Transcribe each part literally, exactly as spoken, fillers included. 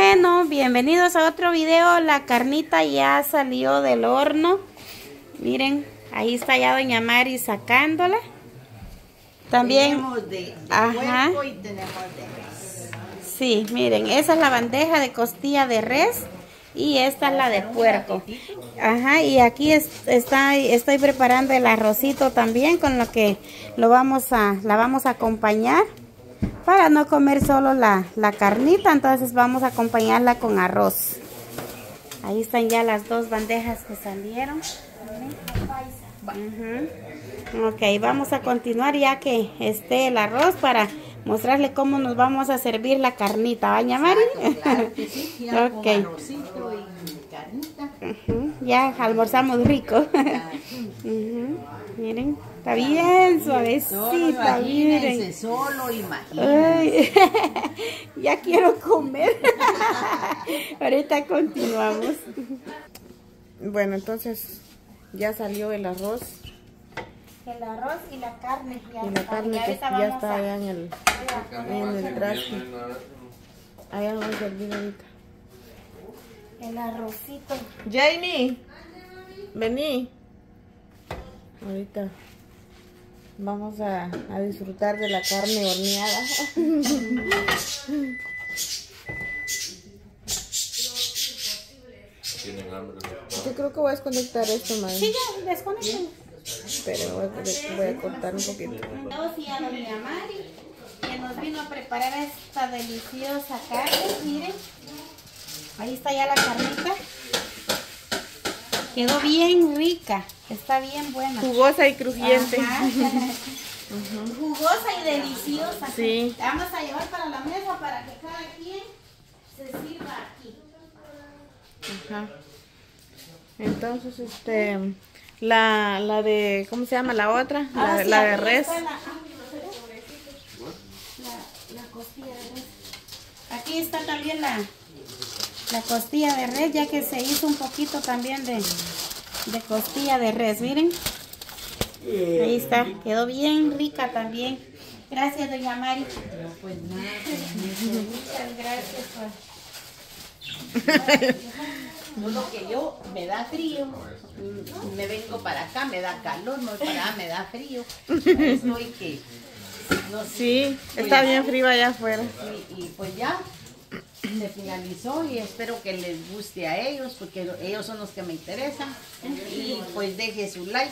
Bueno, bienvenidos a otro video. La carnita ya salió del horno. Miren, ahí está ya doña Mari sacándola. También tenemos de, de ajá. puerco y tenemos de res. Sí, miren, esa es la bandeja de costilla de res y esta es la de puerco. Ajá, y aquí es, está, estoy preparando el arrocito también, con lo que lo vamos a, la vamos a acompañar. Para no comer solo la, la carnita, entonces vamos a acompañarla con arroz. Ahí están ya las dos bandejas que salieron. Uh-huh. Ok, vamos a continuar ya que esté el arroz para mostrarle cómo nos vamos a servir la carnita, ¿va, doña Mari? Claro que sí, ya Ok. con arrocito y carnita. Uh-huh. Ya almorzamos rico. Uh-huh. Miren, está bien suavecita, Solo miren. imagínense, solo imagínense. Ay, ya quiero comer. Ahorita continuamos. Bueno, entonces ya salió el arroz. El arroz y la carne. Ya y la carne que ya está allá en el, en el traste. Allá vamos a servir ahorita. El arrocito. Jamie, vení. Ahorita vamos a, a disfrutar de la carne horneada. Yo creo que voy a desconectar esto, madre. Sí, ya, desconecten. Pero voy a, voy a cortar un poquito. Y a doña Mari, que nos vino a preparar esta deliciosa carne. Miren, ahí está ya la carnita. Quedó bien rica, está bien buena. Jugosa y crujiente. Uh-huh. Jugosa y deliciosa. Sí. La vamos a llevar para la mesa para que cada quien se sirva aquí. Ajá. Entonces, este, la, la de, ¿cómo se llama la otra? La, Ah, sí, la de aquí res. está La, ah, la, la costilla de res. Aquí está también la, la costilla de res, ya que se hizo un poquito también de, de costilla de res, miren. Ahí está, quedó bien rica también. Gracias, doña Mari. No, pues nada. Muchas gracias. No, lo que yo me da frío, me vengo para acá, me da calor, me voy para allá, me da frío. Estoy que, no sé. Sí, está bien frío allá afuera. Y, y pues ya se finalizó y espero que les guste a ellos porque ellos son los que me interesan. Y pues deje su like,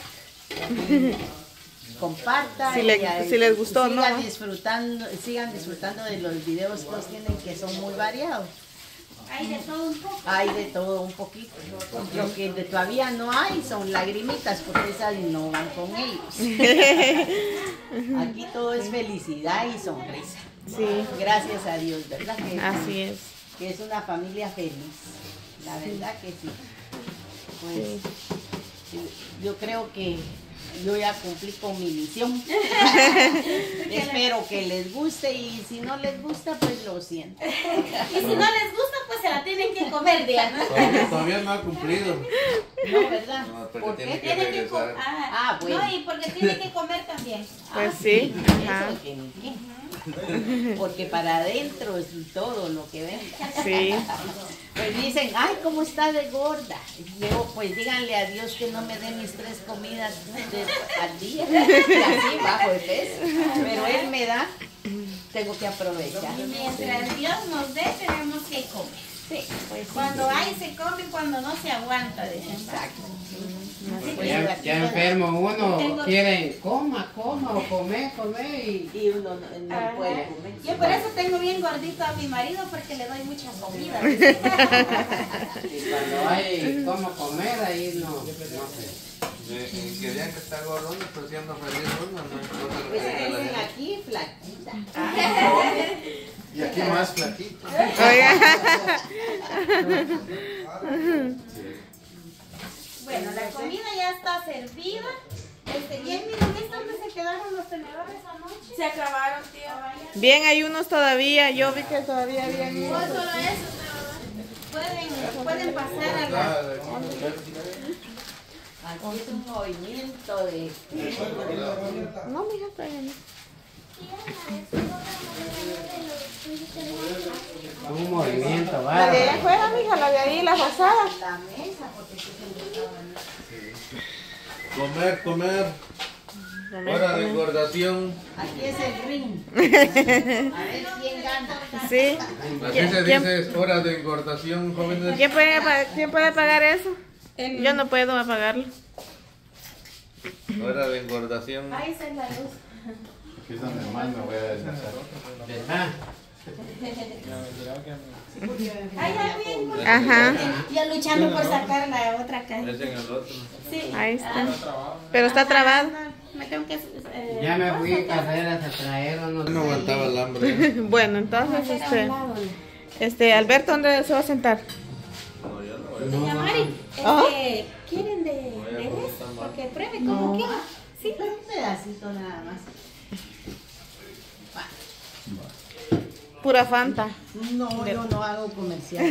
compartan. Si, le, y, si les gustó, sigan ¿no? disfrutando, sigan disfrutando de los videos que ellos tienen, que son muy variados. Hay de todo un poco. Hay de todo un poquito. Lo que de todavía no hay son lagrimitas, porque esas no van con ellos. Aquí todo es felicidad y sonrisa. Sí. Gracias a Dios, ¿verdad? Que, Así es. que es una familia feliz. La verdad que sí. Pues sí. Yo creo que yo ya cumplí con mi misión. Espero que les guste y si no les gusta, pues lo siento. Y si no les gusta, pues se la tienen que comer, Diana. Todavía, todavía no ha cumplido. No, ¿verdad? No, porque ¿Por tiene qué? que Tiene que regresar. comer. Ah, Ah, bueno. No, y porque tiene que comer también. Pues Ah, sí. Ajá. Eso que ni qué. Porque para adentro es todo lo que ven. Sí. Pues dicen, ay, ¿cómo está de gorda? Y yo, pues díganle a Dios que no me dé mis tres comidas de- al día. Y así bajo de peso. Pero Él me da, tengo que aprovechar. Y mientras Dios nos dé, tenemos que comer. Sí, pues sí. Cuando hay, se come, cuando no se aguanta. Dicen. Exacto. Pues ya, ya enfermo uno quiere coma, coma o comer, comer y Y uno no, no Ajá. puede comer. Yo por eso tengo bien gordito a mi marido, porque le doy mucha comida. y cuando hay como comer ahí no, no sé. Eh, eh, Querían que está gordo, pero siendo feliz uno, no importa lo Pues que diga la dicen gente. aquí flaquita. Y aquí más flaquito. Bueno, la comida ya está servida. Este, bien, miren, ¿ves dónde se quedaron los tenedores anoche? Se acabaron, tío. Bien, hay unos todavía. Yo vi que todavía había unos. No solo eso, Pueden, pueden pasar a la... Aquí es un movimiento de... No, mija, está bien. no. Un movimiento, La de bárbaro. allá afuera, mija, la de ahí, la pasada. La mesa, porque tú te gustaban. Comer, comer. Hora de engordación. Aquí es el ring. A ver quién gana. Sí. Así se dice, es hora de engordación, jóvenes. ¿Quién puede, pa- ¿Quién puede pagar eso? Yo no puedo pagarlo. Hora de engordación. Ahí está la luz. Aquí es donde más me voy a desgastar. ¿Verdad? Ay, ya bien. Ajá. Ya luchando por sacar la otra caja. Es en el otro. Sí. Ahí está. Pero está trabado. Me tengo que... eh, Ya me fui a carreras a traer unos. No aguantaba el hambre. Bueno, entonces, hacer a un este, lado. este, Alberto, ¿dónde se va a sentar? Doña Mari, este, ¿quieren de, de res? Porque pruebe como quiera. Sí. Un pedacito nada más. Pura Fanta. No, yo no hago comercial.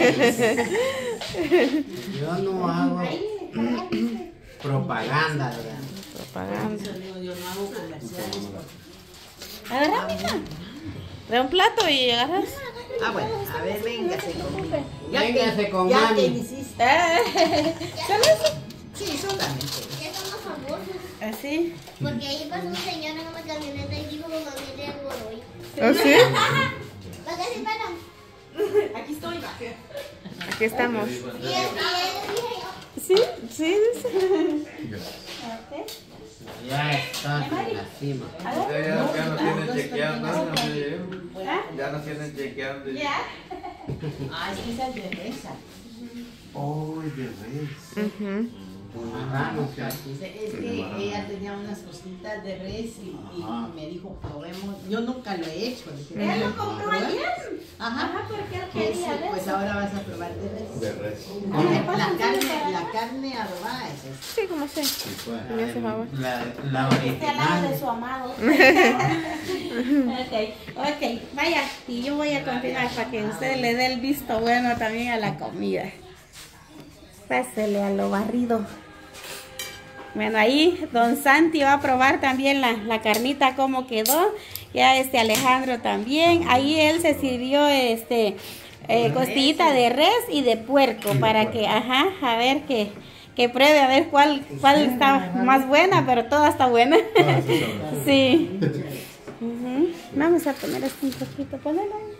Yo no hago propaganda, ¿verdad? Propaganda. Yo, yo no hago comerciales. Agarra, mija. De un plato y agarras. Ah, bueno, a ver, véngase conmigo. Véngase con ya mami. te hiciste. ¿Solo eso? Sí, solamente. Ya somos famosos. Así. Porque ahí pasó un señor en una camioneta y dijo como que te hago hoy. ¿Oh, sí? ¿Para qué se paran? Aquí estoy. Aquí estamos. Y él, y él dije yo. Sí, sí, sí. Ya estás en la cima. Ya, ya, ya nos tienen chequeando. Ya nos tienen chequeando. Ya. Ah, es que esa es de reza. Oh, de res. Ujú. Agarramos ya. Dice, es que ella tenía unas cositas de res y, y Ajá. me dijo, probemos. Yo nunca lo he hecho. Le dije, Él lo "¿Lo compró pruebas?". ayer. Ajá. Ajá, porque él Pues, quería de pues eso. ahora vas a probar de res. De res. La, la carne, la carne adobada es esa. Sí, como sé. Sí, pues. Me hace favor. La, la Este al lado de original. su amado. ok, ok, vaya, y yo voy a continuar para que usted le dé el visto bueno también a la comida. Pásele a lo barrido. Bueno, ahí don Santi va a probar también la, la carnita cómo quedó. Ya este Alejandro también. Ahí él se sirvió este eh, costillita de res y de puerco para que, ajá, a ver que, que pruebe a ver cuál, cuál está más buena, pero toda está buena. Sí. Ujú. Vamos a poner esto un poquito, ponelo ahí.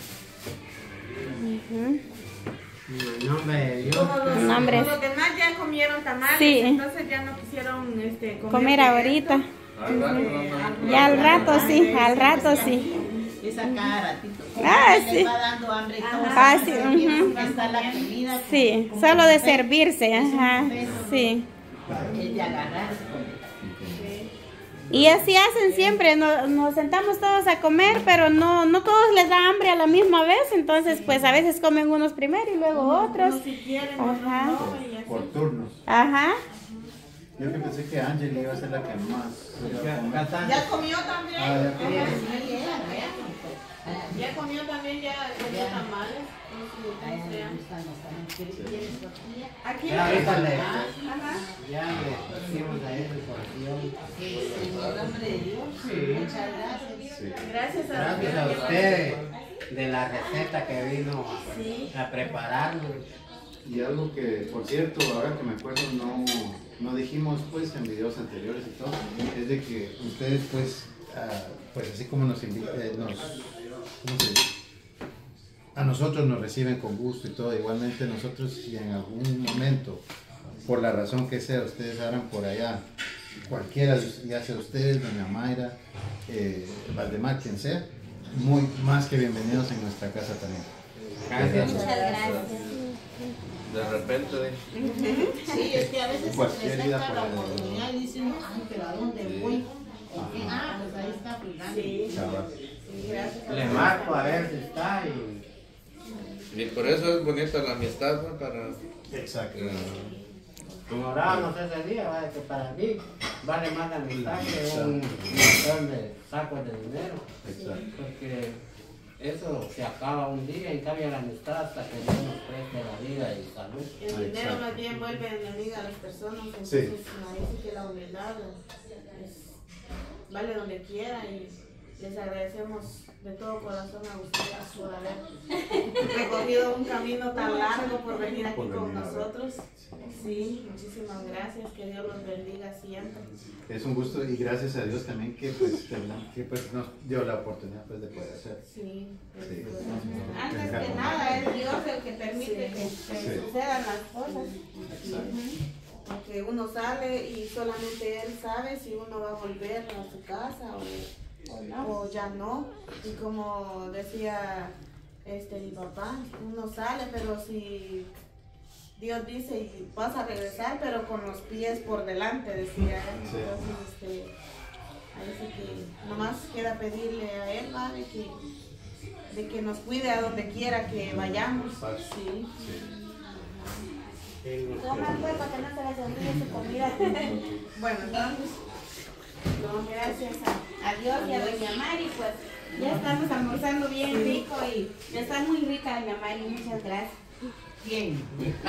Ujú. En nombre de Dios. Nombres. Los demás ya comieron tamales, Sí. entonces ya no quisieron este, comer, Comer de ahorita. Al rato vamos. Ya al rato sí, al rato sí. Esa cada ratito. Ah, Le sí. va dando hambre y todo. Ah, sí, Se empieza ujú. a gastar la comida. Sí, solo de servirse, ajá, sí. Es de agarrar. Y así hacen siempre, nos, nos sentamos todos a comer, pero no, no todos les da hambre a la misma vez, entonces pues a veces comen unos primero y luego otros. si quieren, Ajá, Por turnos. ajá. Yo que pensé que Ángel iba a ser la que más iba a comer. ¿Ya comió también? Ah, ya comió. ¿Ya comió también? ¿Ya comió tamales? No sé A ella cómo le sea. gustan los tamales. ¿Quieres quieres tortilla? Aquí. Ya ahorita le, Ajá. ya le pusimos ahí su porción. En el nombre de Dios. Muchas gracias. Gracias a Gracias a usted de la receta que vino a prepararnos. Y algo que, por cierto, ahora que me acuerdo, no, no dijimos pues en videos anteriores y todo, es de que ustedes pues, ah, pues así como nos invitan, nos, ¿cómo se dice? A nosotros nos reciben con gusto y todo, igualmente nosotros si en algún momento, por la razón que sea, ustedes harán por allá, cualquiera, ya sea ustedes, doña Mayra, eh, Valdemar, quien sea, muy más que bienvenidos en nuestra casa también. Gracias. Muchas gracias. De repente, Sí, es que a veces se Cualquier presenta vida la puede- oportunidad y dicen, ay, pero ¿a dónde voy? ¿Con qué? Ah, pues ahí está Fulano. Chaval. Le marco a ver si está y y por eso es bonita la amistad, ¿no? Para. Exacto. como orábamos ese día, ¿vale? Que para mí vale más la amistad que un montón de sacos de dinero. Exacto. Porque eso se acaba un día, en cambio la amistad hasta que Dios nos preste la vida y salud. El dinero más bien vuelve enemiga a las personas, entonces Sí. me dice que la humildad es- vale donde quiera y les agradecemos de todo corazón a ustedes por haber recorrido un camino tan largo por venir aquí Por con venir a ver. nosotros. Sí, muchísimas gracias, que Dios los bendiga siempre. Es un gusto y gracias a Dios también que pues, que, pues nos dio la oportunidad pues, de poder hacer. Sí, Sí. pues, Antes que nada es Dios el que permite Sí. que, que Sí. sucedan las cosas. porque uno sale y solamente él sabe si uno va a volver a su casa o, O no. o ya no. Y como decía este mi papá, uno sale, pero si Dios dice y vas a regresar, pero con los pies por delante, decía él. Sí. Entonces, este, ahí sí que nomás queda pedirle a él, ¿va? de que, de que nos cuide a donde quiera que vayamos. Sí. Coman pues para que no se les olvide su comida. Bueno, entonces, No, gracias a, a Dios y a doña Mari, pues ya estamos almorzando bien rico y está muy rica doña Mari, muchas gracias. Bien.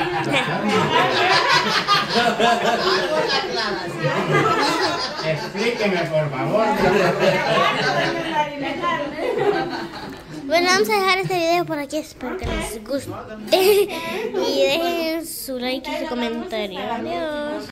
Explíqueme, por favor. Doña Mari, me carne. Bueno, vamos a dejar este video por aquí. Espero que les guste. Y dejen su like y su comentario. Adiós.